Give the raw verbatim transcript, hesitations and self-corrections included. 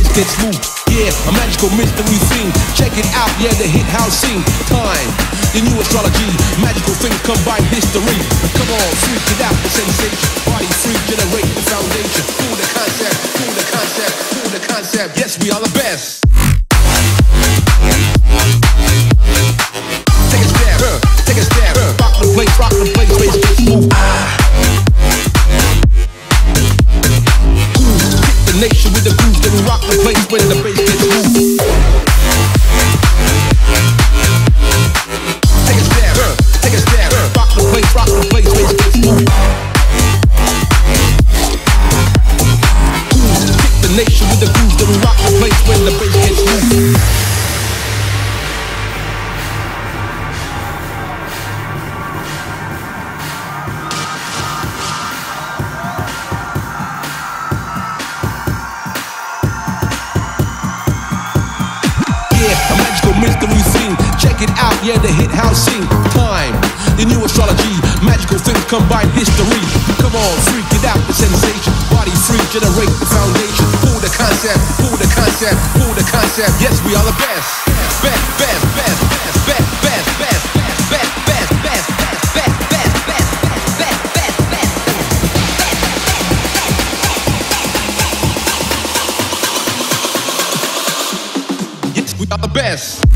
gets smooth. Yeah, a magical mystery scene. Check it out, yeah, the hit house scene. Time, the new astrology. Magical things combine history. Come on, freak it out, the sensation. Body free, generate the foundation. Cool the concept, cool the concept, cool the concept. Yes, we are the best. Take a step, uh, take a step. Uh, rock the place, rock the place, place gets smooth. Ah. The nation with the grooves, then we rock the place when the bass gets moved. Take a step, uh, take a step, uh, rock the place, rock the place, bass gets moved. Kick the nation with the grooves, then we rock the place when the bass gets moved. A magical mystery scene. Check it out, yeah, the hit house scene. Time, the new astrology. Magical things combine history. Come on, freak it out, the sensation. Body free, generate the foundation. Pull the concept, pull the concept, pull the concept. Yes, we are the best. Best, best, best, best, best, best, best, best, best, best, best, best, best, best, best, best. Yes, we are the best.